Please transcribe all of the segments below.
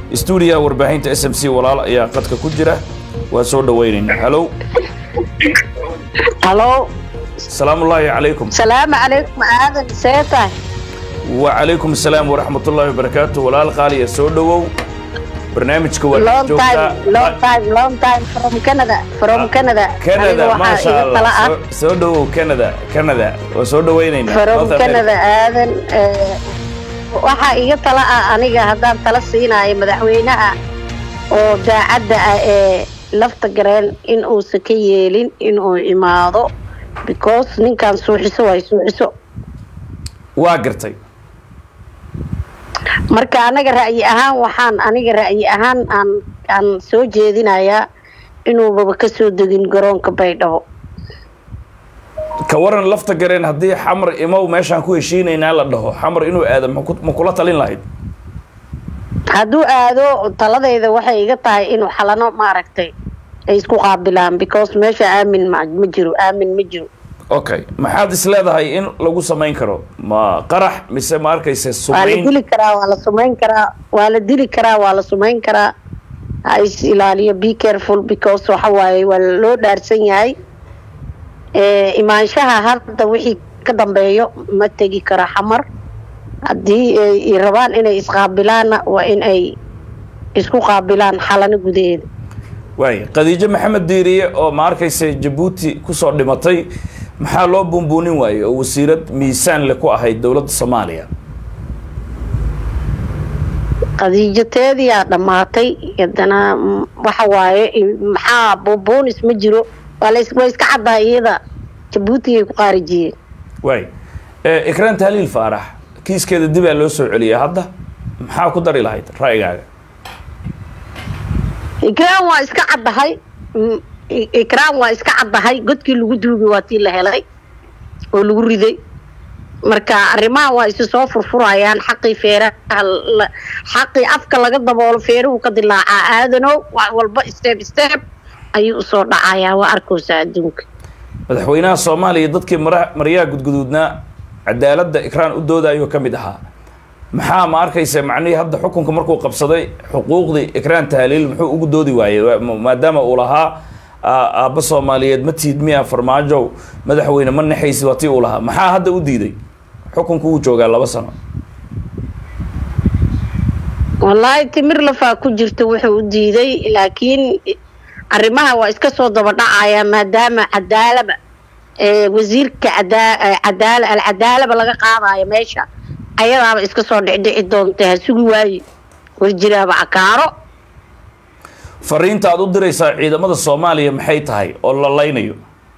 stuudiyaha warbaahinta SMC walaal ayaa qadka ku jira waa soo dhaweynayna hello salaamu alaykum aadan seeta wa alaykum salaam wa rahmatullahi wa barakatuh walaal qaaliya soo dhawow barnaamijka waa long time from Canada ma sha Allah soo dhawow Canada waa soo dhaweynayna from Canada aadan waxa iga tala aniga hadaan tala siinayo madaxweynaha oo daacadda ee lafta gareen in uu ka yeelin in uu imaado because ninkan suuxiso waa gartay marka aniga ra'yi ahaan aan soo jeedinayaa inuu baba ka soo degin garoonka Baydhabo ka waran lafta gareen hadii xamar imow meeshan ku heshiinayna la dhaho xamar inuu aado ma kula talin lahayd haduu aado taladayda waxay iga tahay inuu xalano ma aragtay ay isku qaabilaan because meesha aamin ma jiro okay maxaad isleedahay in lagu sameyn karo ma qarax mise ma arkayse sumeyn waa la dili karaa is ilaaliyo be careful because waxa waaye waa loo dhaarsan yahay imaanshaha hadda wixii ka dambeeyo ma tegi kara xamar hadii ay rabaan inay isqaabilaan waa in ay isku qaabilaan xalano gudeed way Khadiija Maxamed Diiriye oo ma arkayse Djibouti ku soo dhimatay maxaa loo bumbuunin waayo oo wasiirad miisaan leh ku ahayd dawladda Soomaaliya Khadiijateedii dhamaatay yadana waxa waaye maxaa bumbuunis ma jiro wala iska cadaa iyada Djibouti ay ku qaarijiyeen way Ikraan Tahliil Faarax kiiskeeda dib loo soo celiyay hadda maxaa ku dari lahayd raayigaaga Ikraan waa iska caddahay godkii lagu duugay waa tii la helay oo lagu riday marka arrimaha waa isu soo furfurayaan xaqii afka laga daboolo feeruhu ka dilaacaa aadano wax walba step ayuu soo dhacayaa waa arkoosa adduunka madaxweynaha Soomaaliya dadkii maryaa gudguduudna cadaaladda Ikraan u doodayo kamid ahaa maxaa ma arkaysa macnii hadda xukunka markuu qabsaday xuquuqdii Ikraan Tahliil muxuu ugu doodi waayay maadaama uu lahaa aabba Soomaaliyeed ma tiidmiya farmaajo madaxweyne ma naxaysi watii uu lahaa maxaa hadda u diiday xukunku uu joogaa 2 sano wallahi timir lafa ku jirto wuxuu u diiday laakiin arrimaha waa iska soo daba dhacaya maadaama cadaalada wasiirka cadaalada laga qaadayo meesha ayadaaba iska soo dhicdhici doontaa sugi waayi warjiraaba akaaro fariinta aad u diraysaa ciidamada Soomaaliya maxay tahay oo la laynayo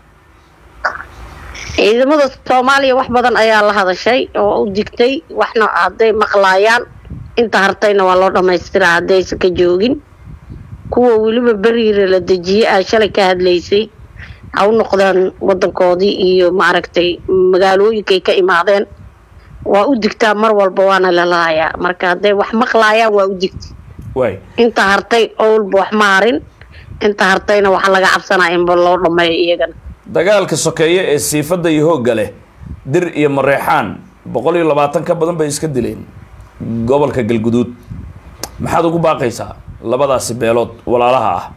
ciidamada Soomaaliya wax badan ayaa la hadashay oo u digtay waxna haday maqlaayaan inta hartayna waa loo dhameystiraa haday ka joogin kuwa waliba bariir la dajiyay shalay ka hadlaysay aw noqdaan wadankoodii iyo ma aragtay magaalooyinkay ka imaadeen waa u digtaa mar walba waana la laayaa marka haday wax maqlaayaan waa u digtay way inta hartay oo wax maarin inta hartayna waxa laga cabsanaa in loo dhameeyo iyagan dagaalka sokeeye ee siifada iyo hooga leh dir iyo mareexaan 120 ka badan bay iska dileen gobolka Galguduud maxaad ugu baaqaysaa labadaas beelood walaalaha ah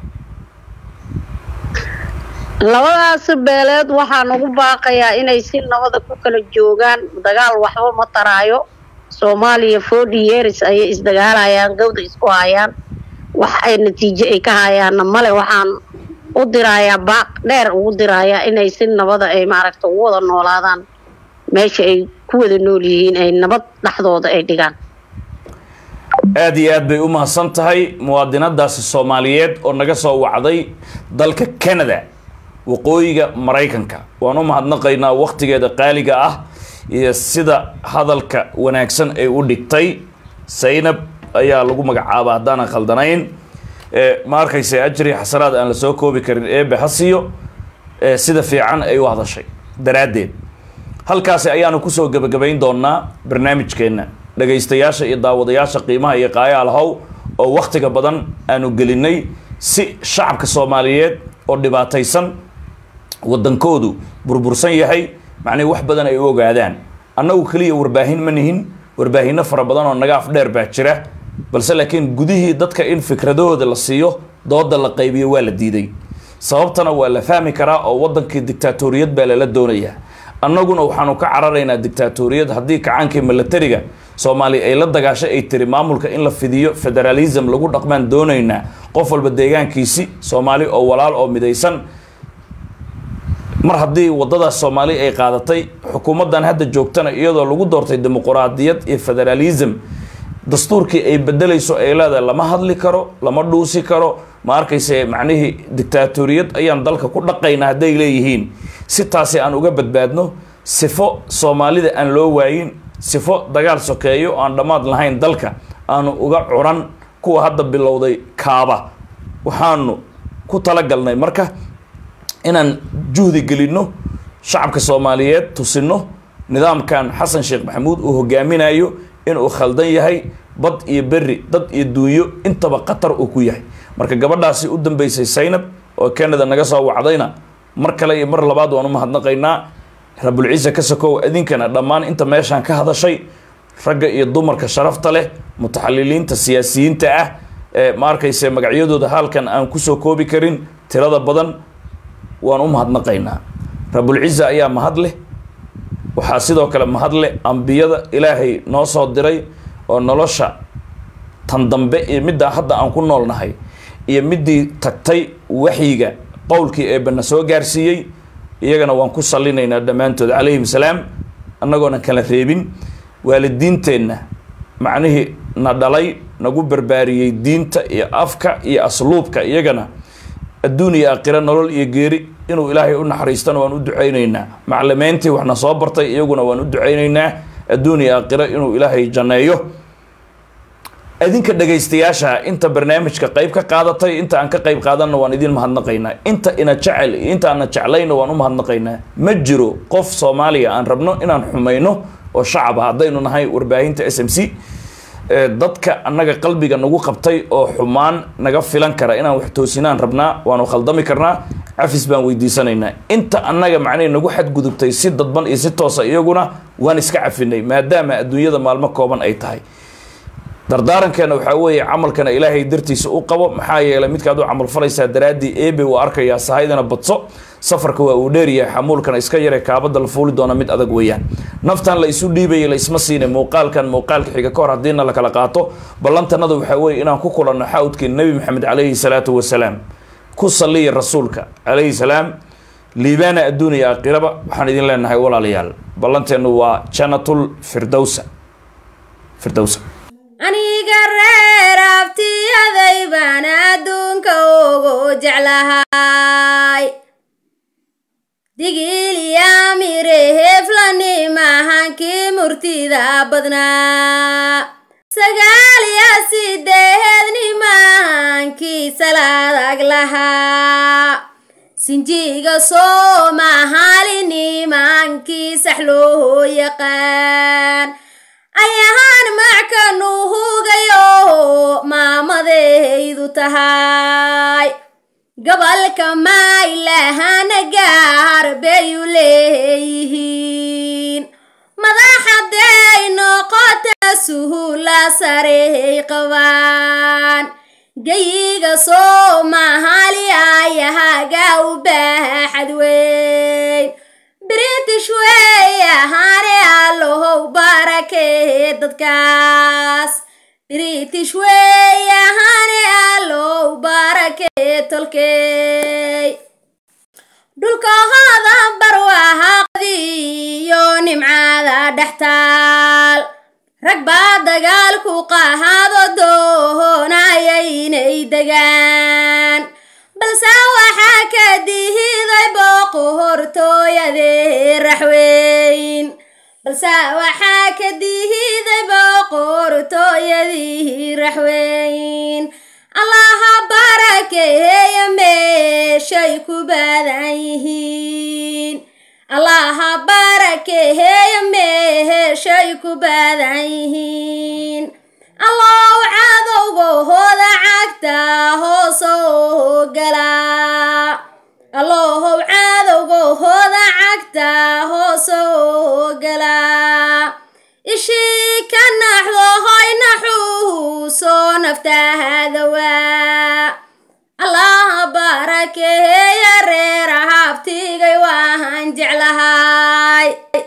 labadaas beeleed waxaan ugu baaqayaa inay si nabad ku kala joogaan dagaal waxba ma taraayo Soomaaliya 40 years ay isdagaalayaan gowda isku hayaan wax ay natiijo ay ka hayaan male waxaan u dirayaa baaq dheer ugu dirayaa inay si nabad ay maaragto wada noolaadaan meesha ay ku wada nool yihiin ay nabad dhaxdooda ay dhigaan aad iyo aad bay u mahadsan tahay muwaadinadaasi Soomaaliyeed oo naga soo wacday dalka Canada waqooyiga Mareykanka waan u mahadnaqaynaa waqtigeeda qaaliga ah iyo sida hadalka wanaagsan ay u dhigtay Zainab ayaa lagu magacaabaa hadaan khaldanayn ma arkaysa ajri xasanaad aan la soo koobi karin bahasiyo sida fiican ay u hadashay daraadeed halkaas ayaanu ku soo gabagabayn doonaa barnaamijkeena dhageystayaasha iyo daawadayaasha qiimaha iyo qaayaalahow oo waqtiga badan aanu gelinay si shacabka Soomaaliyeed oo dhibaataysan wadankoodu burbursan yahay macnaa wax badan ay ogaadaan annagu kaliya warbaahin ma nihin warbaahinna fara badan oo naga af dheer baa jira balse laakiin gudihii dadka in fikradahooda la siiyo dooda la qaybiyo waa la diiday sababtana waa la fahmi karaa oo wadankii dictatoriyad baa lala doonayaa annaguna waxaanu ka cararaynaa dictatoriyad haddii kacaankii militariga Soomaaliya ay la dagaashay ay tiri maamulka in la fidiyo federalism lagu dhaqmaan doonaynaa qof walba deegaankiisi Soomaali oo walaal oo midaysan mar haddii wadada Soomaali ay qaadatay xukuumadan hadda joogtana iyadoo lagu doortay dimuqraadiyad iyo federalism dastuurkii ay bedelayso ay leedahay lama hadli karo lama dhuusi karo ma arkayse macnihii dictatoriyad ayaan dalka ku dhaqaynaa haday leeyihiin si taasi aan uga badbaadno sifo Soomaalida aan loo waayin sifo dagaal sokeeyo aan dhamaad lahayn dalka aanu uga curan kuwa hadda bilowday kaaba waxaanu ku talagalnay marka inaan juhdi gelino shacabka Soomaaliyeed tusino nidaamkan Xasan Sheekh Maxamuud uu hogaaminayo inuu khaldan yahay bad iyo berri dad iyo duuyo intaba qatar uu ku yahay marka gabadhaasi u dambeysay Saynab oo Canada naga soo wacdayna mar kale iyo mar labaad waan u mahadnaqaynaa Rabbul Ciisa ka sokow idinkana dhammaan inta meeshan ka hadashay ragga iyo dumarka sharafta leh mutaxalliliinta siyaasiyiinta ah ma arkayse magacyadooda halkan aan ku soo koobi karin tirada badan waan u mahadnaqaynaa Rabbul Ciisa ayaa mahad leh waxa sidoo kale mahad leh ambiyada Ilaahay noo soo diray oo nolosha tan dambe iyo midda hadda aan ku noolnahay iyo midii tagtay waxiga qowlkii ee bana soo gaarsiiyay iyagana waan ku salinaynaa dhamaantood calayhim salaam annagoona kala reebin waalidiinteenna macnaheedu na dhalay nagu barbaariyay diinta iyo afka iyo asluubka iyagana adduuniya aakhira nolol iyo geeri inuu Ilaahay u naxariistana waan u duceynaynaa macallimiintii waxna soo bartay iyaguna waan u duceynaynaa adduuniya aakhira inuu Ilaahay janneeyo adinka dhageystayaasha inta barnaamijka qayb ka qaadatay inta aan ka qayb qaadanna waan idin mahadnaqaynaa inta ina jecel inta aan jeclayno waan u mahadnaqaynaa ma jiro qof Soomaaliya aan rabno inaan xumayno oo shacab hadaynu nahay warbaahinta SMC dadka annaga qalbiga nagu qabtay oo xumaan naga filan kara inaan wax toosinaan rabnaa waanu khaldami karnaa afis baan weydiisanaynaa inta annaga macnay nagu xad gudubtay si dadban iyo si toosa iyaguna waan iska cafinay maadaama adduunyada maalmo kooban ay tahay dardaarankeena waxa weeye camalkana Ilaahay dartiisa u qabo maxaa yeelay midkaad u camal falaysaa daraadii eebe uu arkaya sahaydana badso safarka waa uu dheeriyahay xamuulkana iska yare kaabada la fuuli doona mid adag weeyaan naftan la isu dhiibay la isma siinay muuqaalka xiga ka hor hadina la kala qaato ballantanadu waxa weeye inaan ku kulanno xawdkii Nabi Maxamed calayhi salaatu wasalaam ku saliya rasuulka calayhi salaam liibana adduuniya aakhiraba waxaan idin leenahay walaalayaal ballanteenu waa jannatul firdawsa aniga reer abtiyaday baan adduunka ugu jeclahay digil yaa mire heflani mahankii murtida badnaa sagaal yaa sideedni mahankii salaadag lahaa sinjiga Soomaalini mahankii saxloo yaqaan ayahan mackanu hugayo maamadeydu tahay gabalka maylahana gaar bayu leeyihiin madaxaday noqota suhula sarey qabaan gayiga Soomaali ayahaga u baaxad weyn British way ahane allow barake dadkaas British way ahane allow barake tolkay dhulka hada barwaaqadiyo nimcada dhaxtaal rag baa dagaal ku qaado doonayay inay degaan balse waxaa ka dihiday boqortooyadii raxweyn balse waxaa ka dihiday boqortooyadii raxweyn allaha barakeeyo meeshay ku badan yihiin allaha barakeeyo meeshay ku badan yihiin allow cadowgooda cagta hoosoo gala allow cadowgooda cagta hoosoo gala ishii ka naxdo hoy naxuuso aftahadawa Allah barakeeyo reer habtigay waan jeclahay